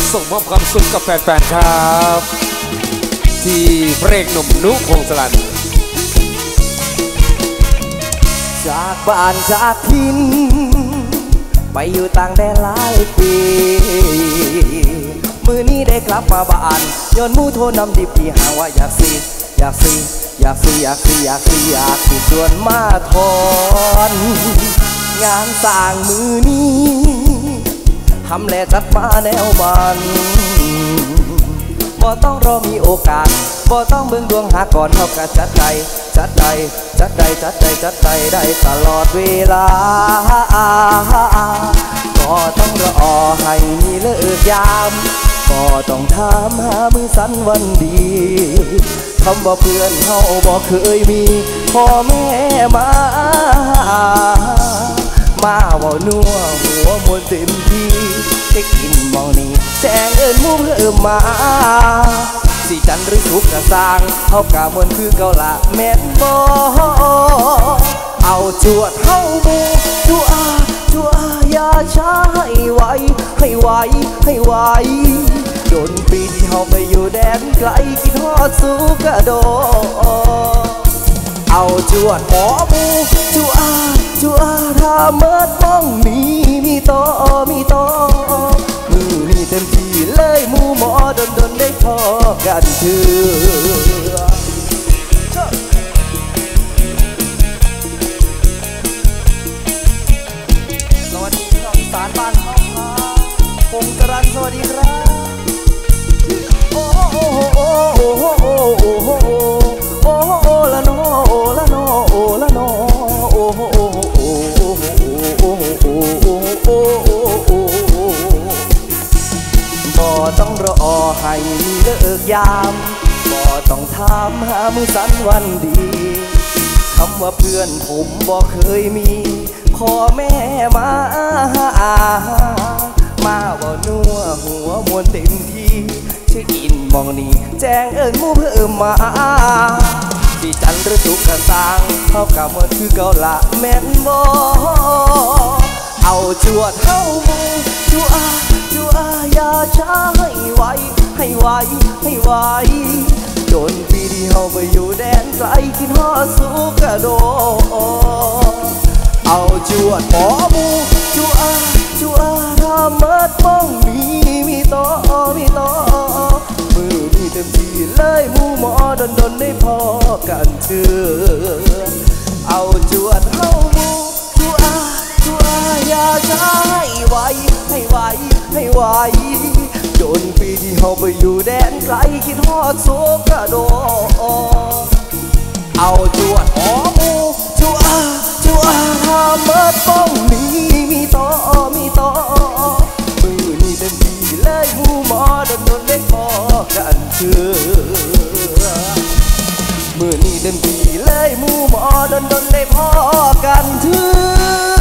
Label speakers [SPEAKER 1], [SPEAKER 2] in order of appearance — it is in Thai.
[SPEAKER 1] ส่งมอบความสุขกับแฟนๆครับที่เพลงหนุ่มนุพงศลัน
[SPEAKER 2] จากบ้านจากถิ่นไปอยู่ต่างแดนหลายปีมือนี้ได้กลับมาบ้านย้อนมูโทนำดิบที่ห่างว่าอยากสิชวนมาทอนงานสร้างมือนี้ทำแลจัดมาแนวมันบ่ต้องรอมีโอกาสบ่ต้องเบิ่งดวงหาก่อนเท่ากับจัดใดได้ตลอดเวลาก็ต้องรอให้มีเลิกยามก็ต้องถามหามือสันวันดีคำว่าเพื่อนเขาบ่เคยมีพ่อแม่มาว่านัวหัวมวนเต็มที่ได้กินมองนี้แจงเอิญมู่เพิ่มมาสิจันหรือทุกกระสร้างเขากะมวนคือเก่าละแม่นบ่เอาจวดเฮาบูจัวอย่าช้าให้ไวโดนปีที่เฮาไปอยู่แดนไกลกินฮอดสู่กระโดเอาจวดหมอบูจัวถ้าเมิดมองมีโตมือนี่เต็มที่เลยมูหมอดนได้พอกันเถื่อสวัสดีพี่น้องอีสานบ้านเขาครับพงกรันสวัสดีครับโอ้ละโนบ่ต้องรอให้มีเลิกยามบ่ต้องถามหามือสันวันดีคำว่าเพื่อนผมบ่เคยมีพ่อแม่มาว่านัวหัวมวนเต็มที่ชื่อกินมองนี้แจ้งเอิญมู่เพิ่มมาที่จันหรือทุกกระสร้างเขากะมวนคือเก่าละแม่นบ่เอาจวดเฮาบูจัวอย่าช้าให้ไวโดนปีที่เฮาไปอยู่แดนไกลกินฮอดสู่กระโดเอาจวดหมอบูจัวถ้าเมิดมองมีโตมือนี่เต็มที่เลยมูหมอดนได้พอกันเถื่อเอาจวดเฮาบูจัวอย่าช้าให้ไวโดนปีที่เฮาไปอยู่แดนไกลคิดฮอดโซกระโดเอาจวดหอมูจัวถ้าเมิดป้องมีโตมือนี่เต็มที่เลยมูหมอดนได้พอกันเถื่อมือนี่เต็มที่เลยมูหมอดนได้พอกันเถื่อ